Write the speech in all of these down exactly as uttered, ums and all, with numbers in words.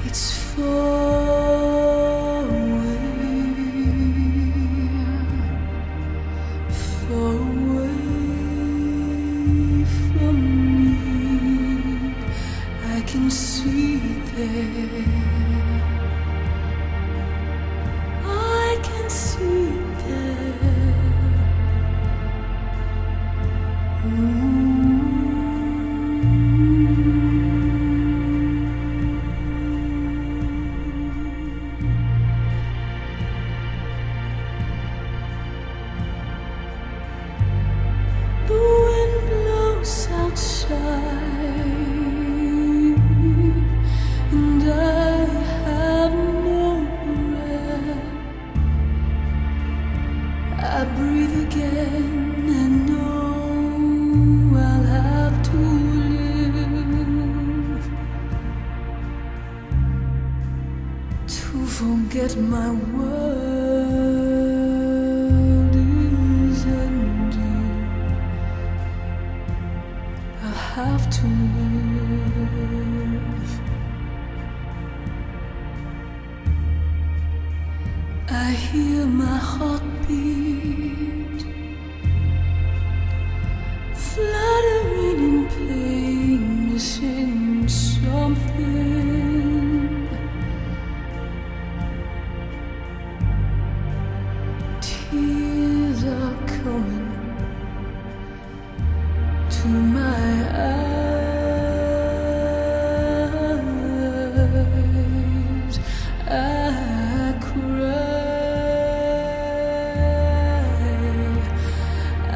It's far away, far away from me. I can see it there. I can see it there. Mm. Outside, and I have no breath. I breathe again and know I'll have to live to forget my world is ending. I have to live. I hear my heartbeat fluttering in pain, missing something. Tears are coming to my eyes. I cry, I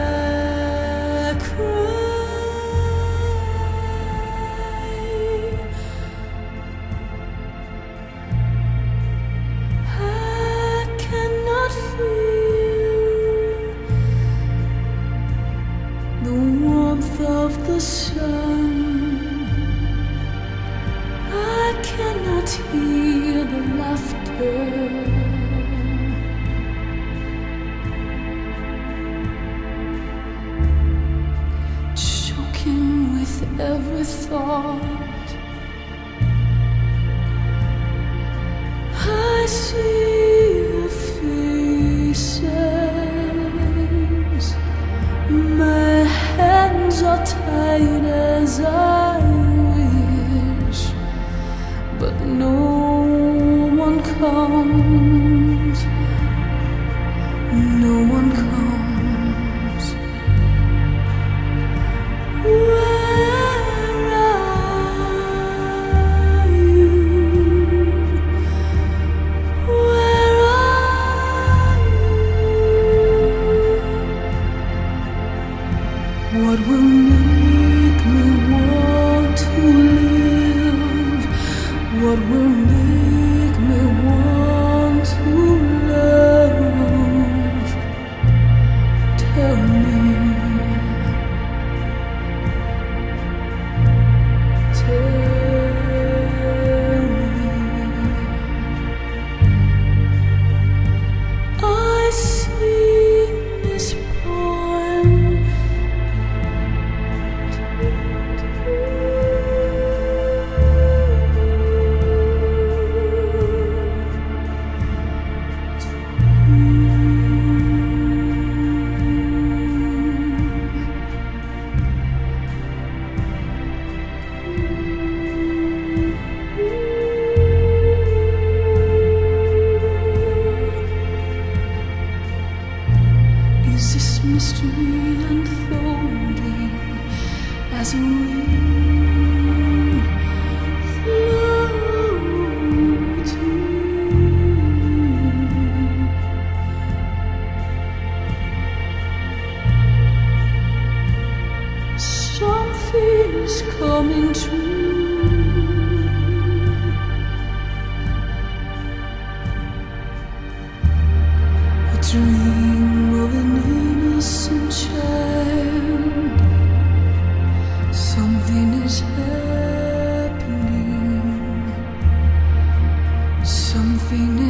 cry. I cannot feel the warmth of the sun. I cannot hear the laughter. Choking with every thought, I see the faces. My hands are tied as I wish, but no one comes, no one comes. Where are you? Where are you? What will make me want to live? What will make me want to love? Tell me, tell me. I sing this poem Is this mystery unfolding as a wind floating? Something is coming true. A dream of an innocent child. Something is happening. Something